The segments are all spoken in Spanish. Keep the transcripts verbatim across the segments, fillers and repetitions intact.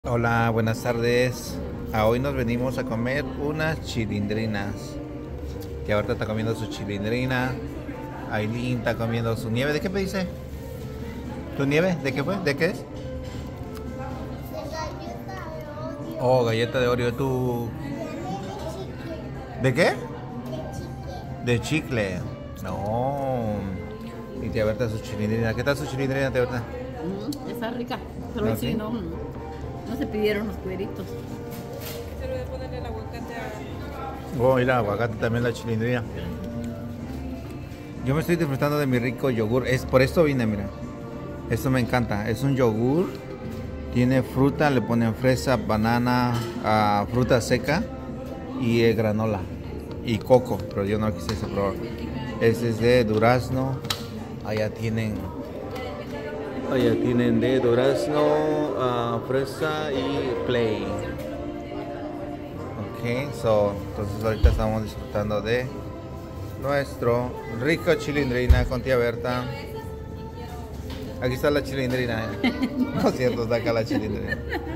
Hola, buenas tardes. A hoy nos venimos a comer unas chilindrinas. Que ahorita está comiendo su chilindrina. Aileen está comiendo su nieve. ¿De qué pediste? ¿Tu nieve? ¿De qué fue? ¿De qué es? De galleta de Oreo. Oh, galleta de Oreo. ¿Tú? ¿De qué? De chicle. No. Y tía Berta su chilindrina. ¿Qué tal su chilindrina, tía Berta? Mm, está rica, pero ¿No, sí, sí? no, no se pidieron los cueritos. Se lo voy a ponerle el aguacate a... Oh, mira, aguacate también la chilindrina. Yo me estoy disfrutando de mi rico yogur. Es por esto vine, mira. Esto me encanta. Es un yogur. Tiene fruta, le ponen fresa, banana, uh, fruta seca y eh, granola y coco. Pero yo no quise ese probar. Este es de durazno. Allá tienen. Allá tienen de durazno, uh, fresa y play. Ok, so, entonces ahorita estamos disfrutando de nuestro rico chilindrina con tía Berta. Aquí está la chilindrina. ¿eh? No es cierto, está acá la chilindrina.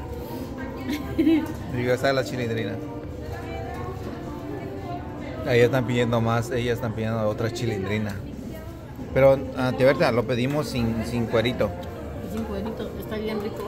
Digo, está la chilindrina. Ahí están pidiendo más, ellas están pidiendo otra chilindrina. Pero, uh, tía Berta, lo pedimos sin, sin cuerito. Sin cueritos, está bien rico.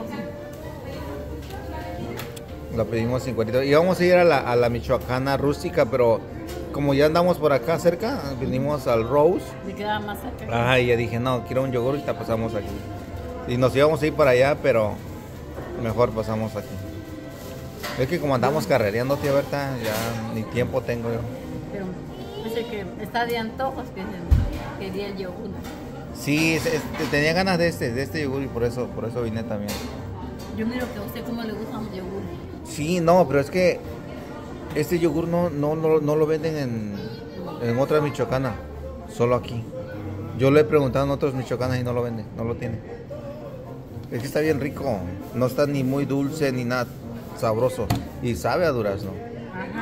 Lo pedimos sin cuerito. Y vamos a ir a la, a la michoacana rústica, pero como ya andamos por acá cerca, vinimos al Rose. Me quedaba más cerca. Ajá, y ya dije, no, quiero un yogur y te pasamos aquí. Y nos íbamos a ir para allá, pero mejor pasamos aquí. Es que como andamos carrereando, tía Berta, ya ni tiempo tengo yo. Pero dice que está de antojos que se quería el yogur. Sí, es- es- tenía ganas de este, de este yogur y por eso, por eso vine también. Yo miro que a usted cómo le gustan los yogur. Sí, no, pero es que este yogur no, no, no, no lo venden en, en otra michoacana, solo aquí. Yo le he preguntado en otros michoacanas y no lo venden, no lo tienen. Es que está bien rico, no está ni muy dulce ni nada sabroso y sabe a durazno. Ajá.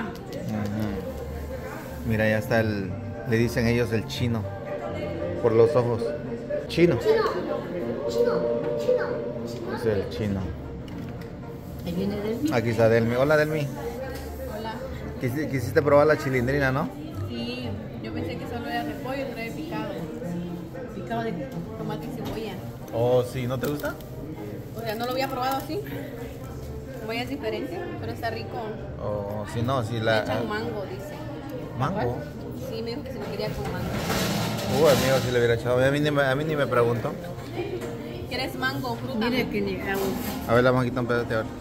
Ujú. Mira, ya está el, le dicen ellos el chino, por los ojos. Chino, Chino, chino, chino, chino. es el chino. Ahí viene Delmi. Aquí está Delmi. Hola, Delmi. Hola. Quisiste, quisiste probar la chilindrina, ¿no? Sí, yo pensé que solo era repollo y trae picado. Picado de tomate y cebolla. Oh, sí, ¿no te gusta? O sea, no lo había probado así. Cebolla es diferente, pero está rico. Oh, si no, si Le la... echan mango, dice. ¿Mango? Sí, me dijo que se me quería con mango. Uh, amigo, si le hubiera echado. A mí ni me, a mí ni me preguntó. ¿Quieres mango o fruta? Mire que ni hago. A ver, la manguita un pedazo, a ver.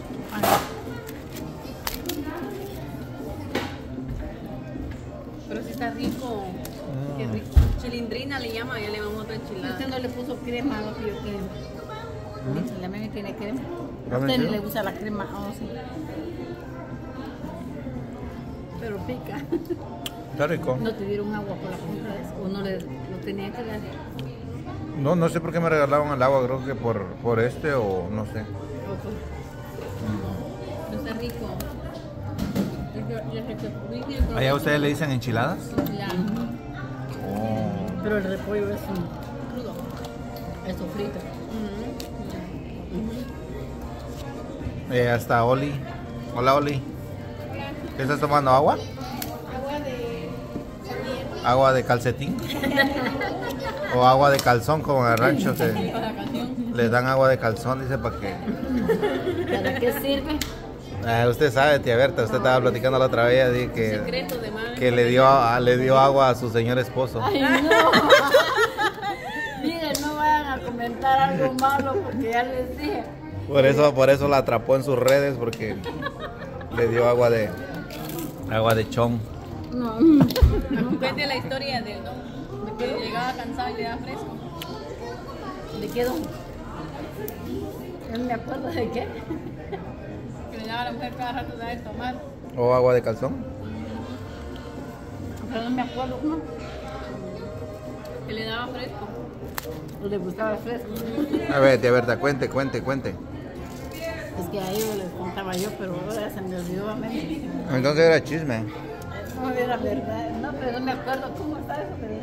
Pero sí está rico. Mm. Qué rico. Chilindrina le llama, ya le llamamos otra enchilada. Usted no le puso crema a lo que yo quiero. Dice, la meme tiene crema. A ¿Ya me usted ni entiendo? le gusta la crema. Oh, sí. Pero pica. Está rico. ¿No te dieron agua por la compra de eso? ¿O no le lo tenían que dar? No, no sé por qué me regalaron el agua, creo que por, por este o no sé. Ojo. Pero está rico. Yo, yo, yo, yo, yo, yo- ¿Allá ustedes le dicen enchiladas? Ya. Oh. Pero el repollo es un crudo. Es sofrito. Ujú. Eh, hasta Oli. Hola, Oli. ¿Qué estás tomando? ¿Agua? Agua de ¿Agua de calcetín? ¿O agua de calzón como en el rancho? Que la canción. les dan agua de calzón, dice, para que... ¿Para qué sirve? Ah, usted sabe, tía Berta, usted estaba platicando la otra vez di que, Secreto de madre. que le dio a- le dio agua a su señor esposo. Ay, no. Miren, no vayan a comentar algo malo porque ya les dije. Por eso, por eso la atrapó en sus redes, porque le dio agua de agua de chón. No. Cuente la historia del don. De que llegaba cansado y le daba fresco. ¿De qué don? Yo no me acuerdo de qué. Que le daba a la mujer cada rato de tomar. ¿O agua de calzón? Pero no me acuerdo, ¿no? Que le daba fresco. O le gustaba fresco. A ver, tía Berta, cuente, cuente, cuente. Es que a ellos les contaba yo, pero ahora se me olvidó a mí. Entonces era chisme. No era verdad. No, pero no me acuerdo cómo está eso. Pero...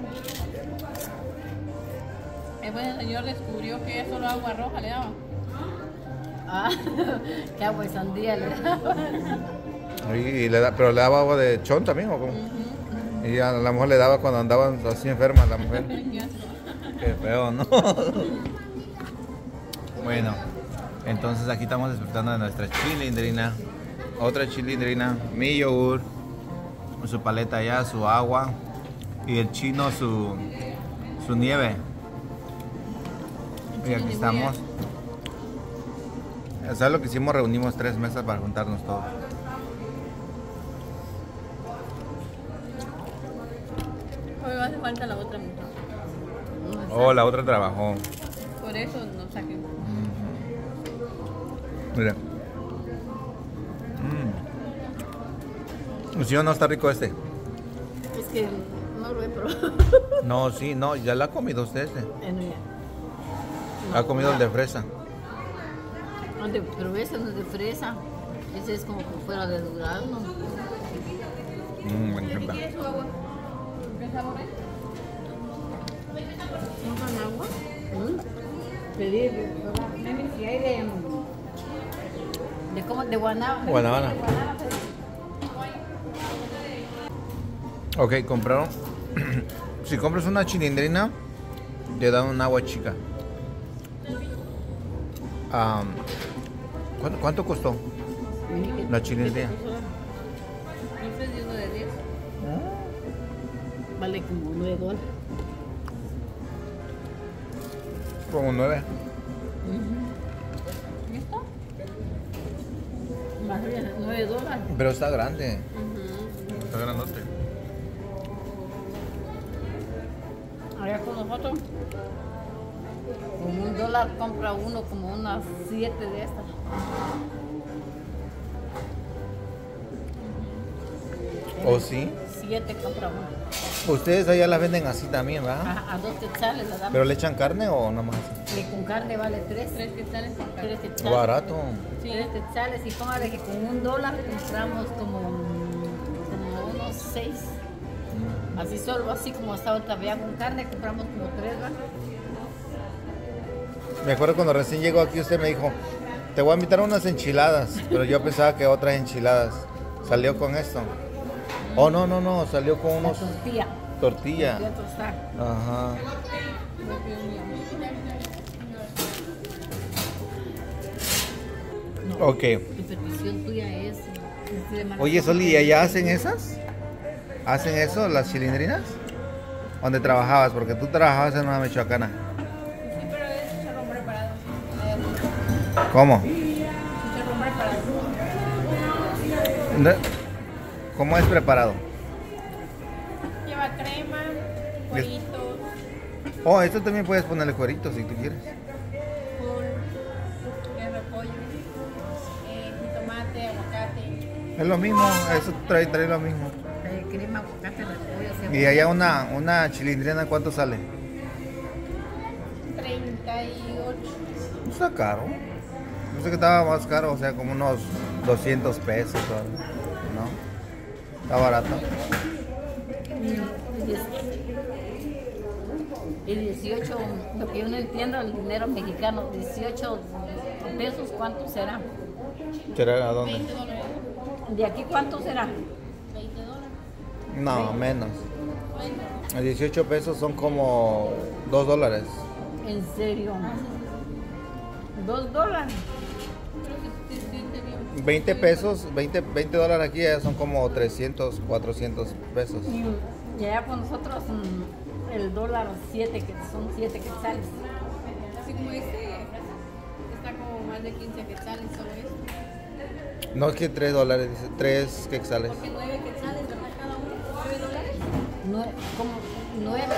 Después el señor descubrió que solo agua roja le daba. Ah, qué agua de sandía le daba. Y, y le da, pero le daba agua de chón también, ¿o cómo? Y a la mujer le daba cuando andaban así enfermas la mujer. Qué feo, ¿no? Bueno, entonces aquí estamos disfrutando de nuestra chilindrina. Otra chilindrina, mi yogur, su paleta allá, su agua. Y el chino su, su nieve. Y aquí estamos. ¿Sabes lo que hicimos? Reunimos tres mesas para juntarnos todos. Hoy hace falta la otra mujer. Oh, la otra trabajó. Por eso no saquen. Mira. Mm. ¿Sí o no está rico este? Es que no lo he probado. No, sí, no, ya la ha comido usted este. Eh, no, ya. Ha comido el de fresa. No, de- pero ese no es de fresa. Ese es como que fuera de durazno. Mm, me encanta. ¿Quieres su agua? ¿Qué sabor es? ¿Toman agua? ¿Mm? Pedir, mami, si hay de... ¿De cómo? De guanábana. Guanábana. De guanábana, pero- Ok, compraron. Si compras una chilindrina, te dan un agua chica. Am, ¿cuánto, cuánto costó la chilindrina? No sé si uno de diez. Vale como nueve dólares. Como nueve. ¿Y esto? Más bien, nueve dólares. Pero está grande. Está grandote. Allá con nosotros, con un dólar compra uno como unas siete de estas. ¿O sí? Siete compra uno. Ustedes allá las venden así también, ¿verdad? A, a dos quetzales la damos. ¿Pero le echan carne o nada más así? Y con carne vale tres. Tres que salen con Tres carne. quetzales. Barato. Tres quetzales. Y póngale que con un dólar compramos como, como unos seis. Así solo, así como está ahorita, vean, con carne compramos como tres, ¿va? Me acuerdo cuando recién llegó aquí, usted me dijo, te voy a invitar a unas enchiladas. Pero yo pensaba que otras enchiladas. ¿Salió con esto? Oh, no, no, no, salió con La unos tortilla. tortillas. Ya tostada. Ajá. No, Ok. tu petición tuya es... es de mala Oye, forma. Soli, ¿y allá hacen esas? ¿Hacen eso, las chilindrinas? ¿Dónde trabajabas? Porque tú trabajabas en una michoacana. Sí, pero es chicharrón preparado. ¿Cómo? Chicharrón preparado. No- ¿Cómo es preparado? Lleva crema, cueritos, Oh, esto también puedes ponerle cueritos si tú quieres. col, eh, repollo, eh, jitomate, aguacate. Es lo mismo, eso trae, trae lo mismo. Eh, crema, aguacate, repollo, cebolla. Y allá una, una chilindrina, ¿cuánto sale? treinta y ocho. No está caro. Pensé que estaba más caro, o sea, como unos doscientos pesos o algo, ¿no? Está barato. Y diez- Y dieciocho, lo que yo no entiendo, el dinero mexicano, dieciocho pesos, ¿cuánto será? ¿Será a dónde? veinte dólares. ¿De aquí cuánto será? veinte dólares. No, menos. veinte. dieciocho pesos son como dos dólares. ¿En serio? ¿Dos dólares? Creo que se siente bien. veinte pesos, veinte, veinte dólares aquí ya son como trescientos, cuatrocientos pesos. Y allá con nosotros mm, el dólar siete, que son siete quetzales. Así como este, está como más de quince quetzales solo eso. No es que tres dólares, dice tres quetzales. Porque nueve quetzales, ¿verdad? Cada uno, nueve dólares. Nue- como nueve,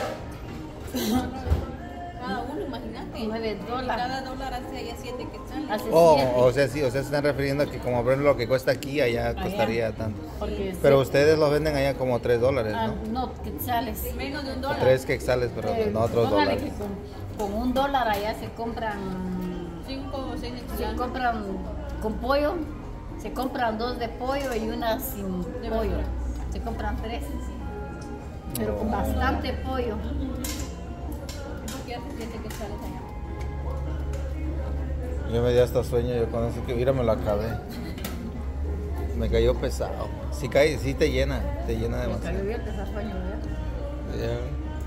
Cada uno, imagínate. nueve Y dólares. cada dólar hace allá siete quetzales. Hace Oh, siete. o sea, sí, o sea, se están refiriendo a que como por ejemplo lo que cuesta aquí, allá Allá. costaría tanto. Porque Pero se- ustedes los venden allá como tres dólares, ah, ¿no? no, quetzales. Menos de un dólar. Tres quetzales, pero Eh, no otros póngale dólares. que Con, con un dólar allá se compran, Cinco o seis se quetzales. compran con pollo, se compran dos de pollo y una sin De pollo. verdura. Se compran tres, pero con Oh. bastante pollo. Porque hace siete quetzales allá. Yo me dio hasta sueño, yo con eso que mira me lo acabé. Me cayó pesado. Sí cae, sí te llena, te llena Me demasiado. cayó bien ese sueño, ¿verdad? Ya.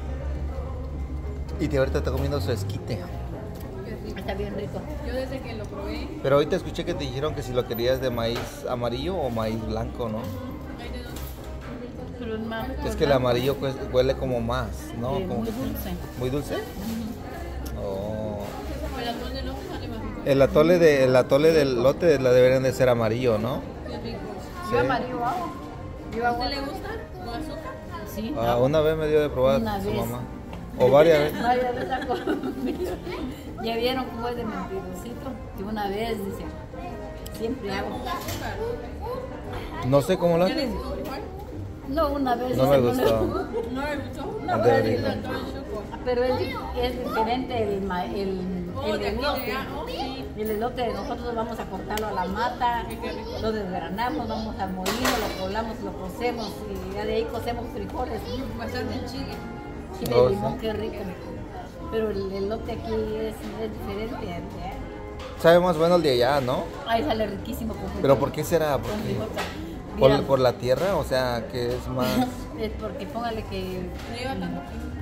Y te ahorita está comiendo su esquite. Qué rico. Está bien rico. Yo desde que lo probé, Pero ahorita escuché que te dijeron que si lo querías de maíz amarillo o maíz blanco, ¿no? hay de dos. Pero es más rico. Es que el amarillo pues, huele como más, ¿no? Sí, Como muy que- dulce. ¿Muy dulce? Oh. El atún de lote sale más rico. El atole, de, el atole del lote la deberían de ser amarillo, ¿no? Qué rico. Sí. Yo amarillo hago. Yo ¿A hago. usted le gusta? ¿Con azúcar? Sí. Ah, hago. una vez me dio de probar Una su vez. mamá. O varias veces. Varias veces hago. Ya vieron cómo es de mentirosito. Que una vez dice, siempre hago. Azúcar. No sé cómo lo ¿Ya le hacen. gustó igual? No No, una vez. No me hice gustó. una- ¿No le gustó? No, De pero, verdad. Todo el choco. pero es, es diferente el, ma- el, Oh, el de aquí elote. de allá, oh, sí. El elote nosotros vamos a cortarlo a la mata, lo desgranamos, vamos a molerlo, lo colamos, lo cocemos y ya de ahí cocemos frijoles. Bastante chile. Chile Oh, de limón, sí. qué rico. Pero el elote aquí es, es diferente. ¿eh? Sabe más bueno el de allá, ¿no? Ay, sale riquísimo con frijol. ¿Pero por qué será? Con Porque, frijol. por, Mira, por la tierra, o sea, que es más... es porque póngale que No lleva tanto.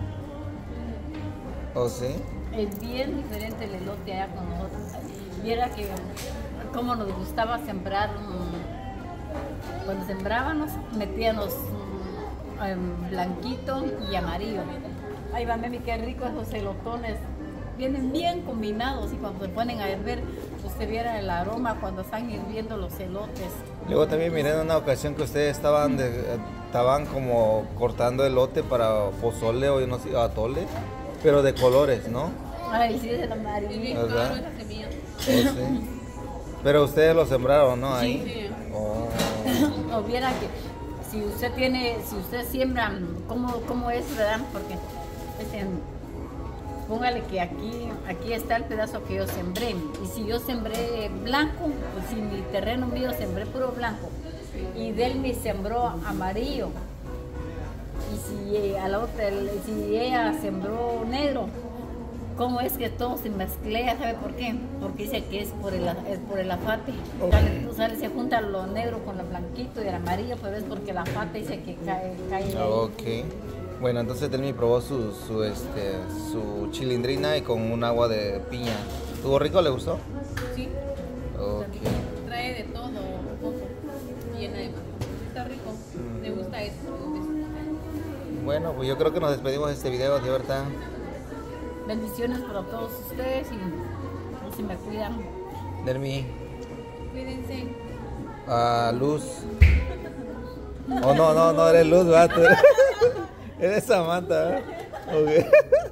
¿O sí? es bien diferente el elote allá con nosotros. Viera que como nos gustaba sembrar, mm, cuando sembrábamos metíamos mm, em, blanquito y amarillo. Ay, va, mami, qué rico esos elotones. Vienen bien combinados y cuando se ponen a hervir, usted viera el aroma cuando están hirviendo los elotes. Luego también miré en una ocasión que ustedes estaban de, estaban como cortando elote para pozole o yo no sé, atole, pero de colores, ¿no? Ay, sí, es el Es bien amarillo. ¿Verdad? caro esa semilla. ¿O sí? Pero ustedes lo sembraron, ¿no? Ahí. Sí. Oh. O viera que si usted tiene, si usted siembra, ¿cómo, cómo es, verdad? Porque este, póngale que aquí, aquí está el pedazo que yo sembré. Y si yo sembré blanco, pues si mi terreno mío sembré puro blanco y Delmi sembró amarillo. Y si eh, a la otra, el- si ella sembró negro, ¿cómo es que todo se mezclea? ¿Sabe por qué? Porque dice que es por el, es por el afate. Sale, sale, se junta lo negro con lo blanquito y el amarillo, pero es porque el afate dice que cae, cae ahí. Ok. Bueno, entonces Delmi probó su, su, este, su chilindrina y con un agua de piña. ¿Estuvo rico? ¿Le gustó? Sí. Ok. Trae de todo un poco. Llena de mango. Está rico. Me gusta eso. Bueno, pues yo creo que nos despedimos de este video, de verdad. Bendiciones para todos ustedes y, y si me cuidan. Delmi, Cuídense. a Luz. Oh, no, no, no eres Luz, ¿verdad? Tú eres, eres Samantha, ¿eh? Ok.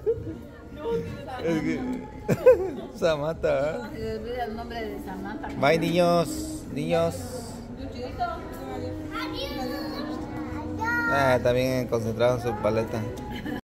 Es que... Samantha, ¿verdad? Se les olvida el nombre de Samantha. Bye, niños, niños. Ah, también concentrado en su paleta.